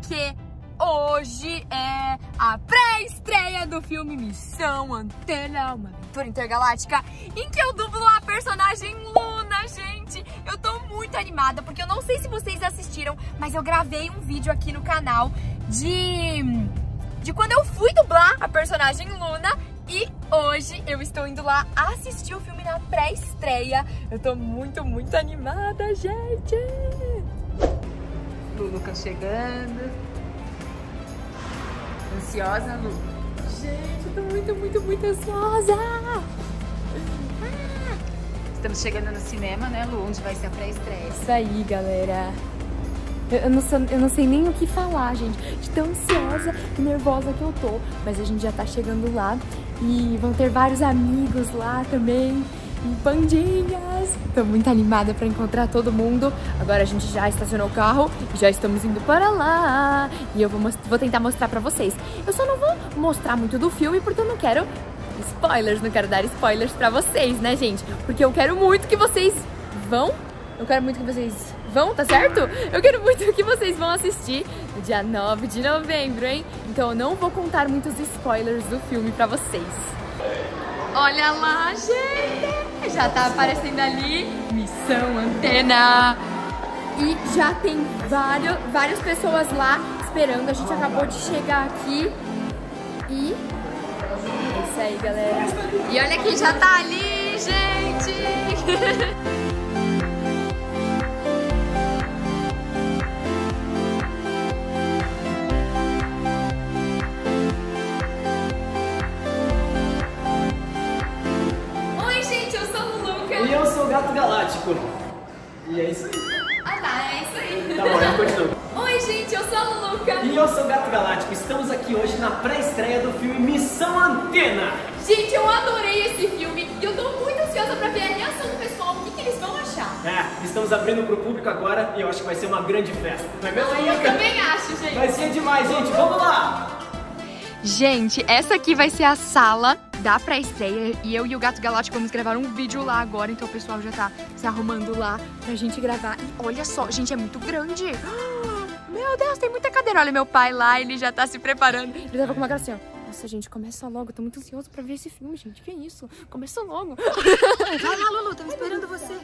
porque hoje é a pré-estreia do filme Missão Antena, uma aventura intergaláctica, em que eu dublo a personagem Luna, gente. Eu tô muito animada, porque eu não sei se vocês assistiram, mas eu gravei um vídeo aqui no canal de quando eu fui dublar a personagem Luna. E hoje eu estou indo lá assistir o filme na pré-estreia. Eu tô muito animada, gente. O Lucas chegando. Ansiosa, Lu? Gente, eu tô muito ansiosa. Estamos chegando no cinema, né, Lu? Onde vai ser a pré-estreia. Isso aí, galera. Eu não sei nem o que falar, gente, de tão ansiosa e nervosa que eu tô. Mas a gente já tá chegando lá e vão ter vários amigos lá também, e bandinhas. Tô muito animada pra encontrar todo mundo. Agora a gente já estacionou o carro e já estamos indo para lá. E eu vou tentar mostrar pra vocês. Eu só não vou mostrar muito do filme porque eu não quero spoilers, não quero dar spoilers pra vocês, né, gente? Porque eu quero muito que vocês vão. Eu quero muito que vocês vão, tá certo? Eu quero muito que vocês vão assistir no dia 9 de novembro, hein? Então eu não vou contar muitos spoilers do filme pra vocês. Olha lá, gente! Já tá aparecendo ali Missão Antena. E já tem várias pessoas lá esperando. A gente acabou de chegar aqui. E é isso aí, galera. E olha quem já tá ali, gente! E eu sou o Gato Galáctico. E é isso aí. Ah tá, é isso aí. Tá bom, eu continuo. Oi gente, eu sou a Luluca. E eu sou o Gato Galáctico. Estamos aqui hoje na pré-estreia do filme Missão Antena. Gente, eu adorei esse filme e eu tô muito ansiosa pra ver a reação do pessoal, o que eles vão achar. Estamos abrindo pro público agora e eu acho que vai ser uma grande festa. Não é mesmo, Eu também acho, gente. Vai ser demais, gente. Vamos lá! Gente, essa aqui vai ser a sala da pré-estreia e eu e o Gato Galáctico vamos gravar um vídeo lá agora, então o pessoal já tá se arrumando lá pra gente gravar. E olha só, gente, é muito grande. Meu Deus, tem muita cadeira. Olha meu pai lá, ele já tá se preparando. Ele tava com uma cara assim, ó. Nossa, gente, começa logo. Eu tô muito ansioso pra ver esse filme, gente. Que isso? Começa logo. Vai lá, Lulu, tô esperando você.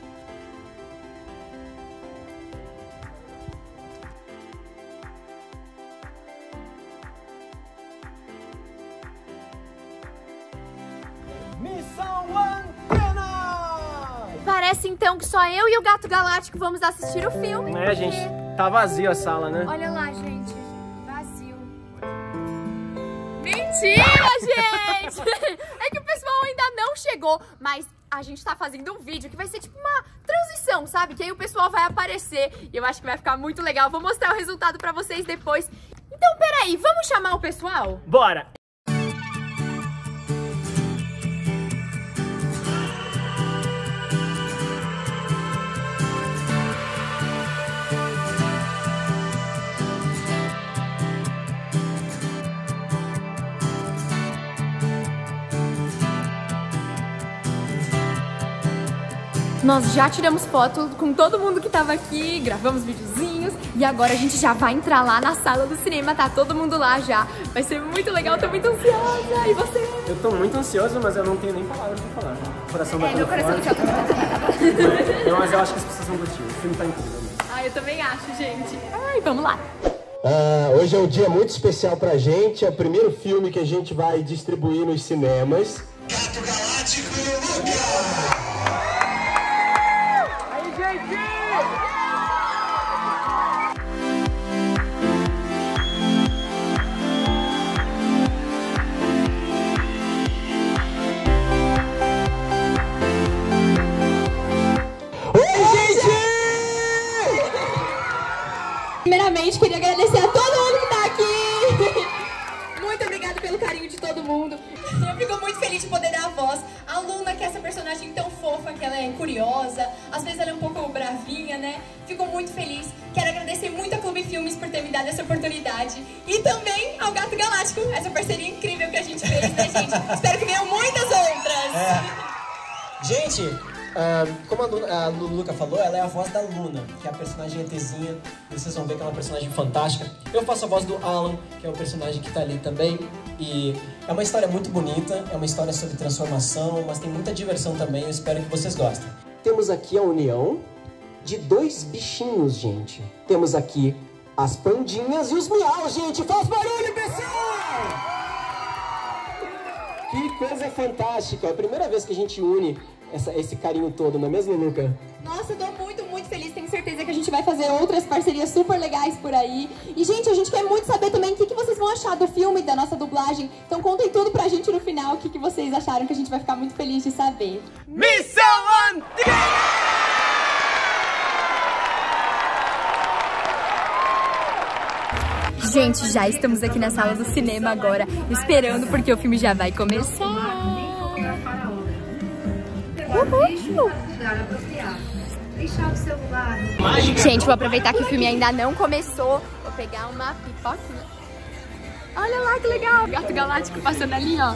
Missão Antena! Parece então que só eu e o Gato Galáctico vamos assistir o filme. É, gente, tá vazio a sala, né? Olha lá, gente. Vazio. Mentira, gente! É que o pessoal ainda não chegou, mas a gente tá fazendo um vídeo que vai ser tipo uma transição, sabe? Que aí o pessoal vai aparecer e eu acho que vai ficar muito legal. Vou mostrar o resultado pra vocês depois. Então, peraí, vamos chamar o pessoal? Bora! Nós já tiramos foto com todo mundo que tava aqui, gravamos videozinhos e agora a gente já vai entrar lá na sala do cinema, tá todo mundo lá já. Vai ser muito legal, tô muito ansiosa. E você? Eu tô muito ansioso, mas eu não tenho nem palavras pra falar. O coração batendo meu coração forte. Mas eu acho que as pessoas vão curtir. O filme tá incrível. Ah, eu também acho, gente. Ai, vamos lá. Hoje é um dia muito especial pra gente. É o primeiro filme que a gente vai distribuir nos cinemas. Gato Galáctico e Luca! Primeiramente, queria agradecer a todo mundo que tá aqui. Muito obrigada pelo carinho de todo mundo. Eu fico muito feliz de poder dar a voz à Luna, que é essa personagem tão fofa, que ela é curiosa, às vezes ela é um pouco bravinha, né? Fico muito feliz. Quero agradecer muito a Clube Filmes por ter me dado essa oportunidade. E também ao Gato Galáctico, essa parceria incrível que a gente fez, né, gente? Espero que venham muitas outras. Gente, como a Luluca falou, ela é a voz da Luna, que é a personagem ETzinha. Vocês vão ver que é uma personagem fantástica. Eu faço a voz do Alan, que é o personagem que tá ali também. E é uma história muito bonita, é uma história sobre transformação, mas tem muita diversão também, eu espero que vocês gostem. Temos aqui a união de dois bichinhos, gente. Temos aqui as pandinhas e os miaus, gente. Faz barulho, pessoal! Que coisa fantástica. É a primeira vez que a gente une esse carinho todo, não é mesmo, Luca? Nossa, eu tô muito, muito feliz. Tenho certeza que a gente vai fazer outras parcerias super legais por aí. E, gente, a gente quer muito saber também o que vocês vão achar do filme, da nossa dublagem. Então contem tudo pra gente no final, o que vocês acharam, que a gente vai ficar muito feliz de saber. Missão Antena! Gente, já estamos aqui na sala do cinema agora, esperando porque o filme já vai começar. Gente, vou aproveitar que o filme ainda não começou. Vou pegar uma pipoquinha. Olha lá que legal! O gato galáctico passando ali, ó.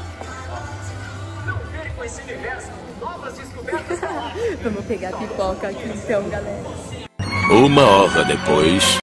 Vamos pegar a pipoca aqui então, galera. 1 hora depois.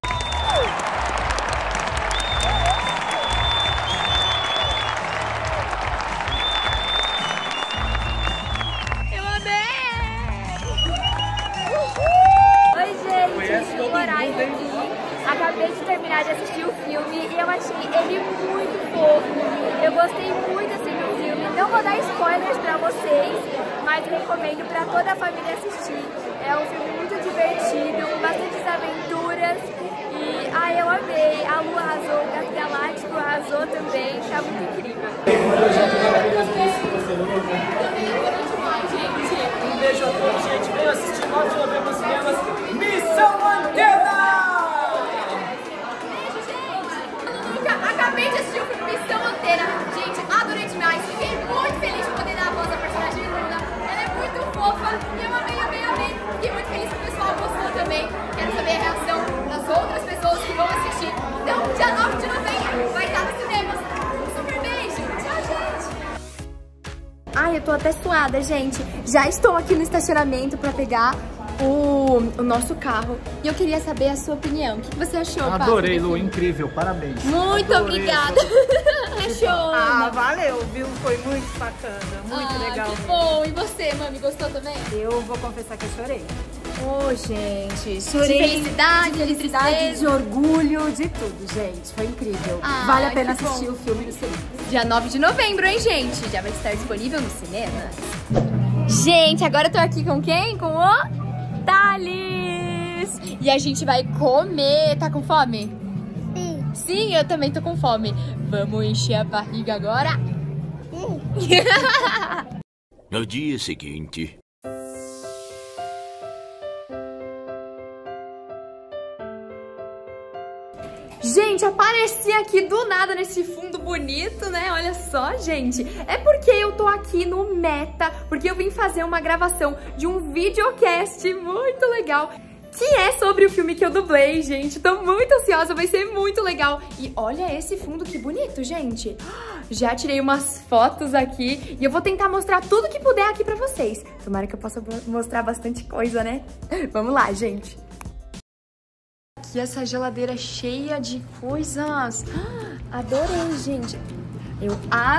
Acabei de terminar de assistir o filme e eu achei ele muito fofo. Eu gostei muito assim do filme. Não vou dar spoilers pra vocês, mas recomendo pra toda a família assistir. É um filme muito divertido, com bastantes aventuras. E eu amei. A Lu arrasou, o Gato Galáctico arrasou também. Tá muito incrível. Um beijo a todos, gente. Venham assistir 9 de novembro nos cinemas. Missão Antena! Acabei de assistir o filme Missão Antena. Gente, adorei demais. Fiquei muito feliz de poder dar a voz à personagem Luna. Ela é muito fofa e eu amei, amei, amei. Fiquei muito feliz que o pessoal gostou também. Quero saber a reação das outras pessoas que vão assistir. Então, dia 9 de novembro vai estar nos cinemas. Um super beijo. Tchau, gente. Ai, eu tô até suada, gente. Já estou aqui no estacionamento pra pegar o nosso carro. E eu queria saber a sua opinião. O que você achou, Pá? Adorei, Lu. Incrível. Parabéns. Muito obrigada. Achou? Valeu, viu? Foi muito bacana. Muito legal. Que bom. E você, mami? Gostou também? Eu vou confessar que eu chorei. Ô, gente. Chorei. De felicidade, de orgulho, de tudo, gente. Foi incrível. Vale a pena assistir o filme no cinema. Dia 9 de novembro, hein, gente? Já vai estar disponível no cinema. Gente, agora eu tô aqui com quem? Com o Thales! E a gente vai comer. Tá com fome? Sim. Sim, eu também tô com fome. Vamos encher a barriga agora? No dia seguinte... Gente, apareci aqui do nada nesse fundo bonito, né? Olha só, gente. É porque eu tô aqui no Meta, porque eu vim fazer uma gravação de um videocast muito legal, que é sobre o filme que eu dublei, gente. Tô muito ansiosa, vai ser muito legal. E olha esse fundo, que bonito, gente. Já tirei umas fotos aqui e eu vou tentar mostrar tudo que puder aqui pra vocês. Tomara que eu possa mostrar bastante coisa, né? Vamos lá, gente. Aqui essa geladeira cheia de coisas. Adorei, gente. Eu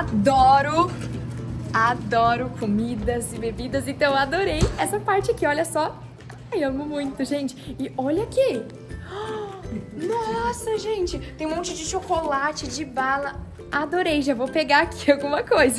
adoro comidas e bebidas, então eu adorei essa parte aqui, olha só. Ai, amo muito, gente. E olha aqui. Nossa, gente, tem um monte de chocolate, de bala. Adorei, já vou pegar aqui alguma coisa.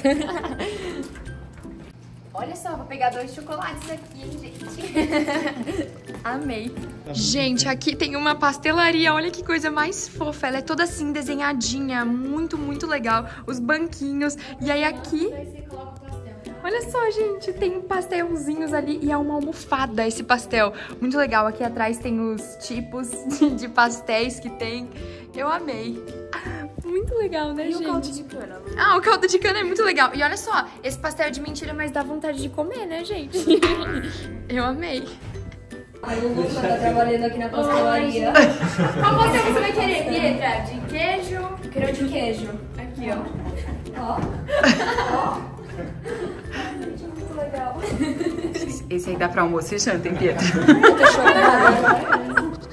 Olha só, vou pegar 2 chocolates aqui, gente. Amei. Gente, aqui tem uma pastelaria, olha que coisa mais fofa. Ela é toda assim, desenhadinha, muito, muito legal. Os banquinhos. E aí aqui... Olha só, gente, tem pastelzinhos ali e é uma almofada esse pastel. Muito legal. Aqui atrás tem os tipos de pastéis que tem. Eu amei. Muito legal, né, gente? E o caldo de cana? O caldo de cana é muito legal. E olha só, esse pastel é de mentira, mas dá vontade de comer, né, gente? Eu amei. A Lulu tá trabalhando aqui na pastelaria. Qual pastel você vai querer, Pietra? De queijo? Quero de queijo. Aqui, ó. Ó. Ó. Muito legal. Esse aí dá pra almoço e janta, hein, Pietro? Eu tô chorando.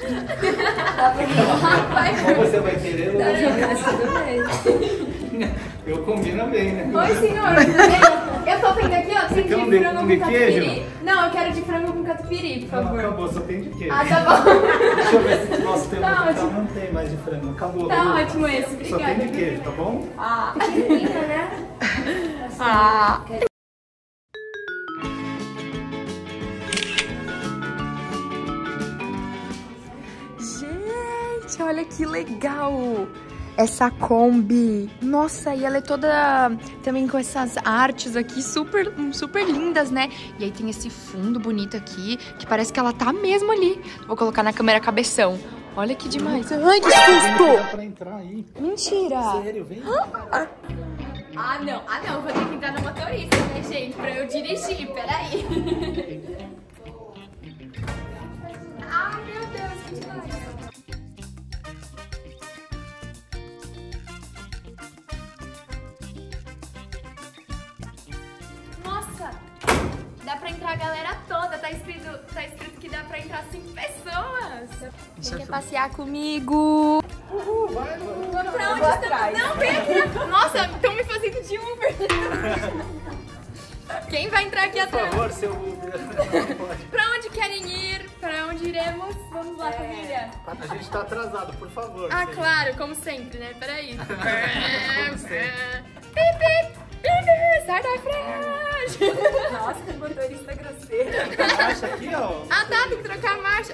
Ou você vai querer, ou Tudo bem. eu combino bem, né? Oi, senhor, tudo bem? Eu tô vendo aqui, ó, tem quer de um de frango com queijo? catupiry. Não, eu quero de frango com catupiry, por Não, favor. acabou, só tem de queijo. Ah, tá bom. Deixa eu ver se nosso tempo Tá ótimo. não tem mais de frango. Acabou. Tá Lu. ótimo esse, Só obrigada. tem de queijo, tá bom? Ah. Ah. Gente, olha que legal essa Kombi. Nossa, e ela é toda também com essas artes aqui super lindas, né? E aí tem esse fundo bonito aqui, que parece que ela tá mesmo ali. Vou colocar na câmera cabeção. Olha que demais. Ai, que Dá susto! pra entrar aí. Mentira! Sério, vem. Ah, não, vou ter que entrar no motorista, né, gente? Pra eu dirigir, peraí. Ai, meu Deus, que demais. Nossa, dá pra entrar a galera toda, tá escrito que dá pra entrar 5 pessoas. Quem quer passear comigo? Pra onde estamos? Não, vem aqui. Nossa, estão me fazendo de Uber. Quem vai entrar aqui Por atrás? favor, seu Uber. Pra onde querem ir? Pra onde iremos? Vamos lá, família. A gente tá atrasado, por favor. Ah, Sim. claro, como sempre, né? Peraí. Pip, pip, pip, sai da frente. Nossa, que motorista grosseiro. Marcha aqui, ó. Ah, tá, tem que trocar a marcha.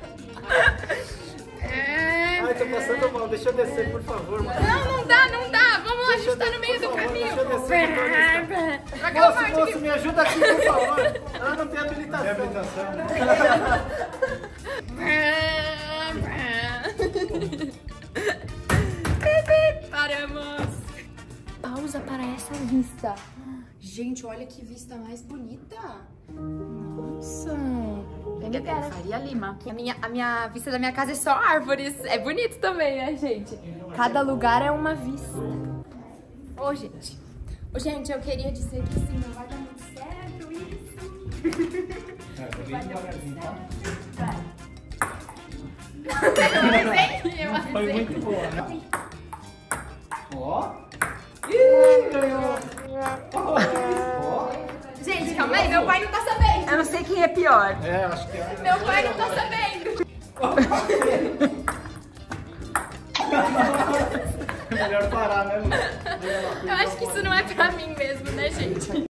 Ai, tô passando mal. Deixa eu descer, por favor. Mano. Não dá. Vamos lá, a gente tá no meio do caminho. Deixa eu descer. Troca a Moço, marcha moço, aqui. me ajuda aqui, por favor. Ah, não tem habilitação. Tem habilitação, Paramos. Pausa para essa vista. Gente, olha que vista mais bonita. Nossa. Faria Lima. A minha vista da minha casa é só árvores. É bonito também, né, gente? Cada lugar é uma vista. Ô, gente. Ô, gente, eu queria dizer que assim, não vai dar muito certo isso. Vai dar muito certo. Vai. Eu Foi arrasei. muito boa, né? Ó. Gente, calma aí, meu pai não tá sabendo. Eu não sei quem é pior. É, acho que é. Meu pai não tá sabendo. Melhor parar, né, Lu? Eu acho que isso não é pra mim mesmo, né, gente?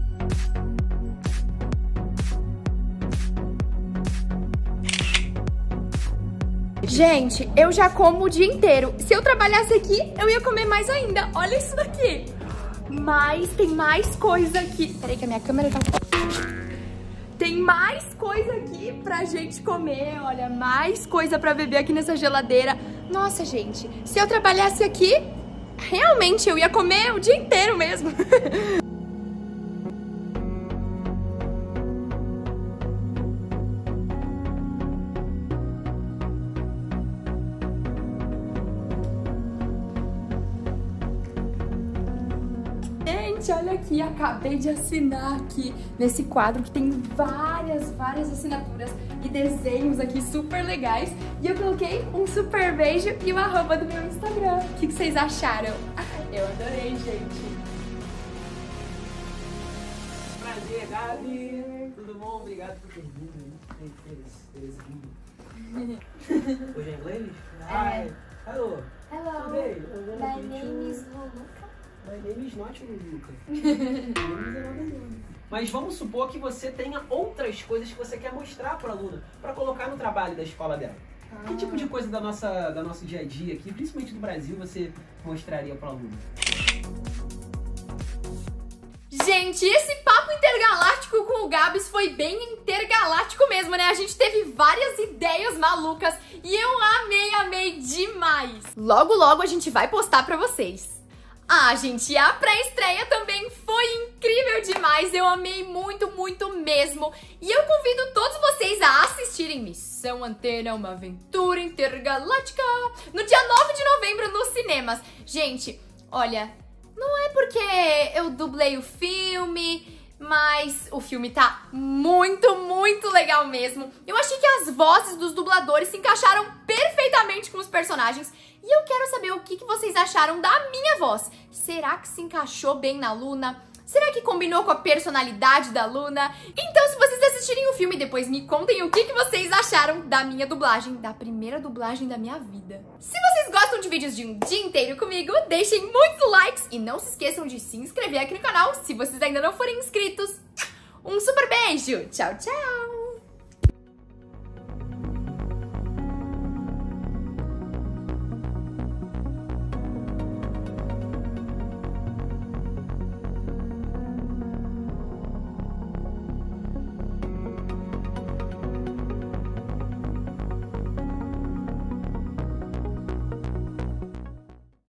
Gente, eu já como o dia inteiro. Se eu trabalhasse aqui, eu ia comer mais ainda. Olha isso daqui. Mas tem mais coisa aqui. Peraí que a minha câmera tá... Tem mais coisa aqui pra gente comer. Olha, mais coisa pra beber aqui nessa geladeira. Nossa, gente, se eu trabalhasse aqui, realmente eu ia comer o dia inteiro mesmo. Gente, olha aqui, acabei de assinar aqui nesse quadro que tem várias assinaturas e desenhos aqui super legais. E eu coloquei um super beijo e o arroba do meu Instagram. O que vocês acharam? Eu adorei, gente. Prazer, Gabi. Tudo bom? Obrigado por ter vindo. Hoje é inglês? Hi. Hello. Hello. Today, My name is Luluca. My name is not Luluca. Mas vamos supor que você tenha outras coisas que você quer mostrar para a aluna, para colocar no trabalho da escola dela. Que tipo de coisa da nosso dia a dia aqui, principalmente do Brasil, você mostraria para a aluna? Gente, esse papo intergaláctico com o Gabs foi bem intergaláctico mesmo, né? A gente teve várias ideias malucas e eu amei demais. Logo a gente vai postar pra vocês. Ah, gente, a pré-estreia também foi incrível demais, eu amei muito mesmo. E eu convido todos vocês a assistirem Missão Antena, uma aventura intergaláctica, no dia 9 de novembro nos cinemas. Gente, olha, não é porque eu dublei o filme, mas o filme tá muito, muito legal mesmo. Eu achei que as vozes dos dubladores se encaixaram perfeitamente com os personagens. E eu quero saber o que vocês acharam da minha voz. Será que se encaixou bem na Luna? Será que combinou com a personalidade da Luna? Então, se vocês assistirem o filme, depois me contem o que vocês acharam da minha dublagem, da primeira dublagem da minha vida. Se vocês gostam de vídeos de um dia inteiro comigo, deixem muitos likes e não se esqueçam de se inscrever aqui no canal se vocês ainda não forem inscritos. Um super beijo! Tchau, tchau!